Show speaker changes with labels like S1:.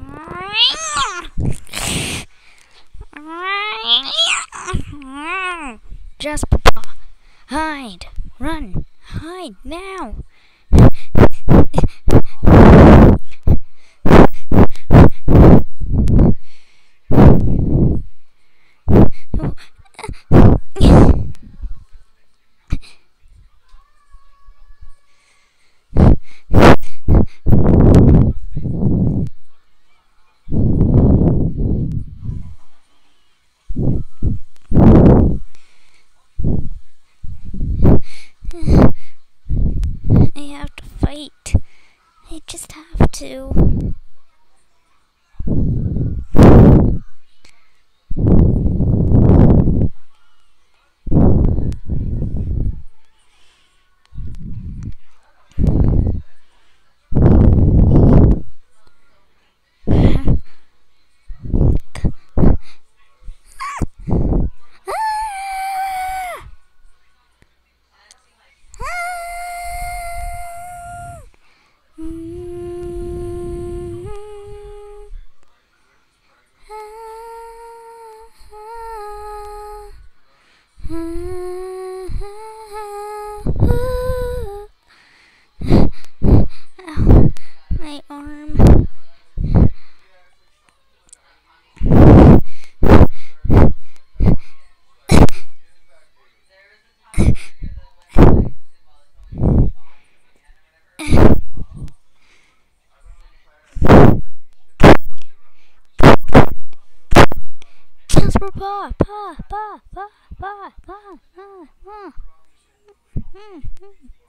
S1: Jasper, hide, run, hide now. I have to fight. I just have to. Ow, my arm. Jasper, pa, pa, pa, pa, pa, pa, pa, pa.